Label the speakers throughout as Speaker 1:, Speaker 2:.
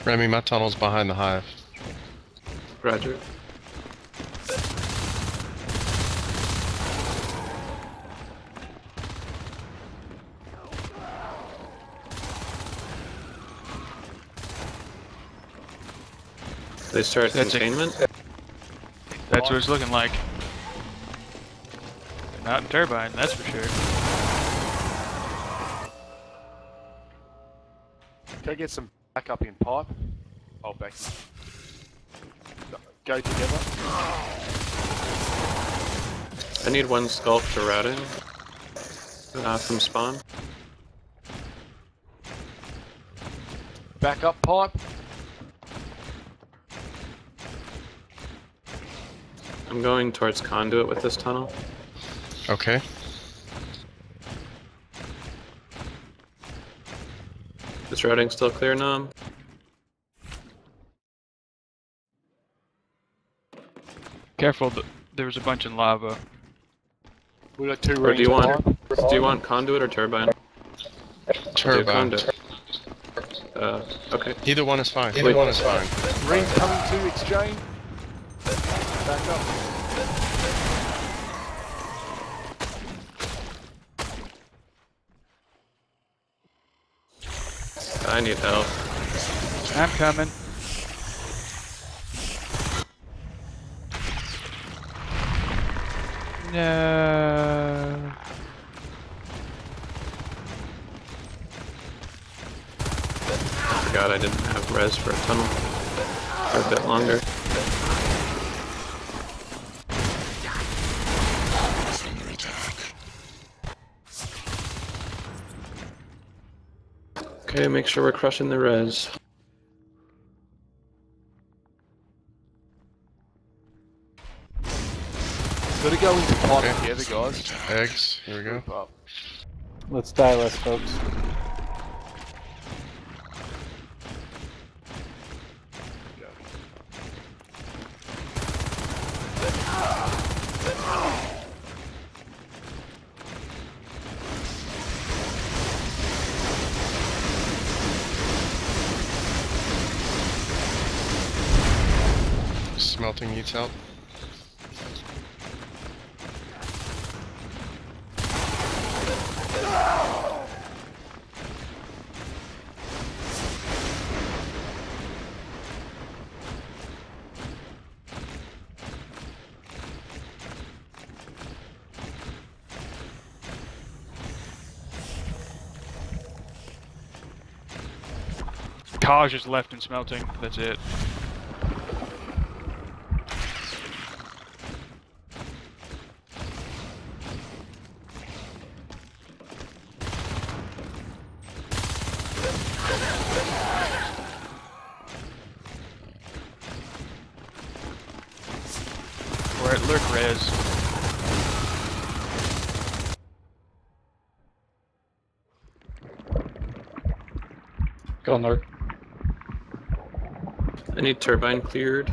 Speaker 1: Remy, my tunnel's behind the hive.
Speaker 2: Roger. They start containment?
Speaker 3: That's what it's looking like. Not in turbine, that's for sure.
Speaker 4: Can I get some backup in pipe? Oh, back. Go together.
Speaker 2: I need one sculk to routing from spawn.
Speaker 4: Backup pipe.
Speaker 2: I'm going towards conduit with this tunnel.
Speaker 1: Okay.
Speaker 2: This routing still clear, Nom?
Speaker 3: Careful, there was a bunch in lava.
Speaker 4: We got 2
Speaker 2: Or
Speaker 4: rings.
Speaker 2: do you want conduit or turbine?
Speaker 1: Turbine.
Speaker 2: Conduit. Okay.
Speaker 1: Either one is fine. Either one is fine.
Speaker 4: Rings coming to exchange. Back up.
Speaker 2: I need help.
Speaker 3: I'm coming. No.
Speaker 2: Forgot I didn't have res for a tunnel for a bit longer. Okay, make sure we're crushing the res.
Speaker 4: Gotta go into pipe together, guys.
Speaker 1: Eggs. Here we go.
Speaker 4: Group up.
Speaker 5: Let's die less, folks.
Speaker 4: Go.
Speaker 1: Smelting needs help.
Speaker 3: Taj is left and smelting, that's it. We're at Lurk Res.
Speaker 5: Go on, Lurk.
Speaker 2: I need turbine cleared.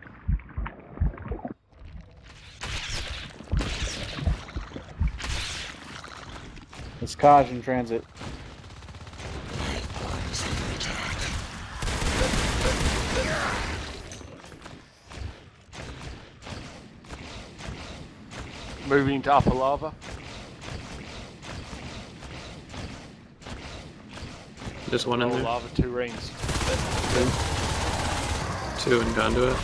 Speaker 5: It's Kaj in transit.
Speaker 4: Moving to upper lava.
Speaker 2: Just one in
Speaker 4: Lower
Speaker 2: there.
Speaker 4: lava, 2 rings.
Speaker 2: Two in conduit.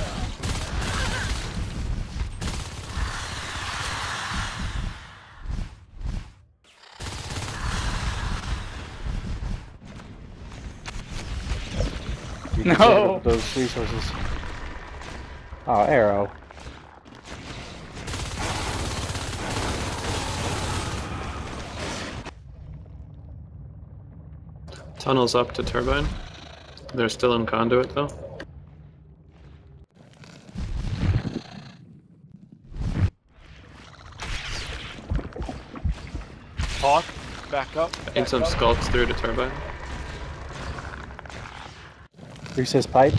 Speaker 5: No! Those resources. Oh, arrow.
Speaker 2: Tunnels up to turbine. They're still in conduit though.
Speaker 4: Pipe. Back up.
Speaker 2: I need some sculks through to turbine.
Speaker 5: Recess pipe.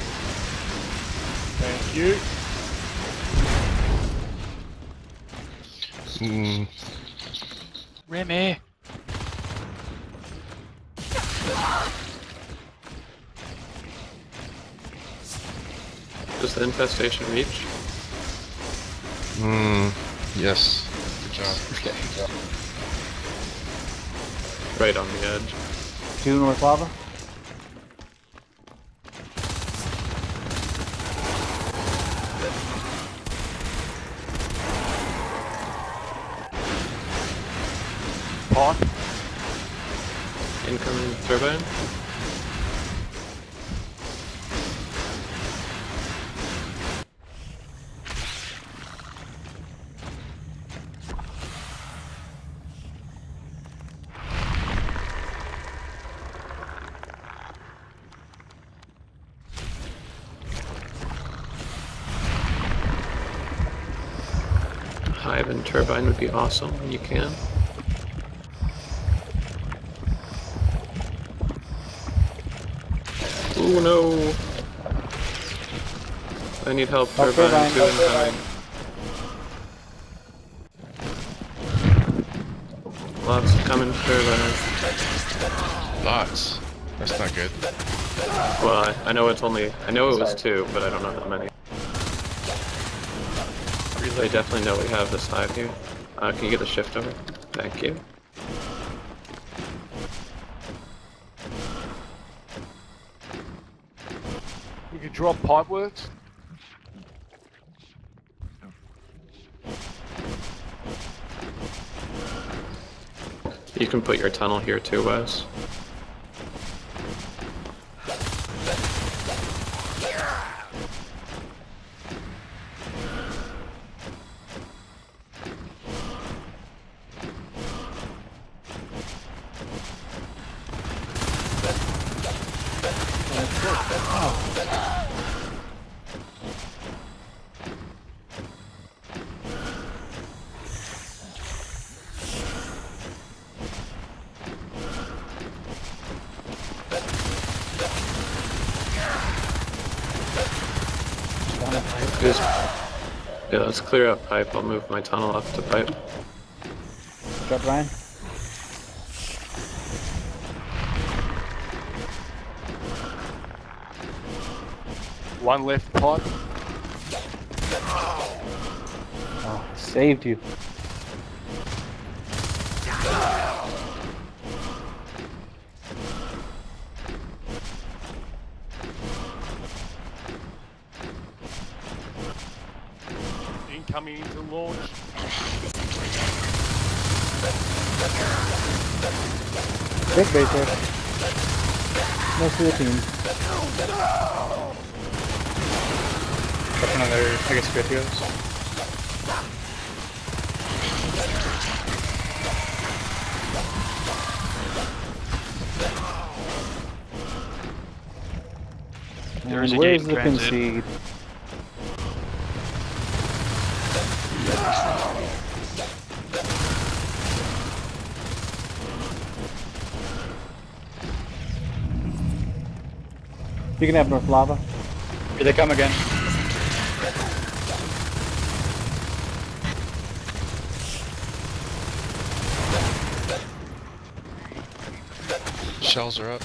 Speaker 4: Thank you.
Speaker 1: Mm,
Speaker 3: Remy!
Speaker 2: Does the infestation reach?
Speaker 1: yes. Good job.
Speaker 2: Okay. Right on the edge.
Speaker 5: 2 north lava.
Speaker 4: Pipe.
Speaker 2: Incoming turbine. Hive and turbine would be awesome when you can. Ooh, no! I need help,
Speaker 5: Help
Speaker 2: turbine,
Speaker 5: turbine,
Speaker 2: 2
Speaker 5: help
Speaker 2: incoming. Lots coming, turbine.
Speaker 1: Lots. That's not good.
Speaker 2: Well, I know it's only, I know it was 2, but I don't know how many. They definitely know we have this hive here. Can you get a shift over? Thank you.
Speaker 4: You can drop pipe works.
Speaker 2: You can put your tunnel here too, Wes. Just, yeah, let's clear up pipe. I'll move my tunnel up to pipe.
Speaker 5: Drop Ryan.
Speaker 4: One left pipe.
Speaker 5: Oh, saved you.
Speaker 4: Incoming into launch.
Speaker 5: Big base there. Most of the team.
Speaker 3: Got another, I guess, 50 goes. There's a
Speaker 5: where's
Speaker 3: gate
Speaker 5: the
Speaker 3: transit.
Speaker 5: concede? You can have North Lava.
Speaker 3: Here they come again.
Speaker 1: Shells are up.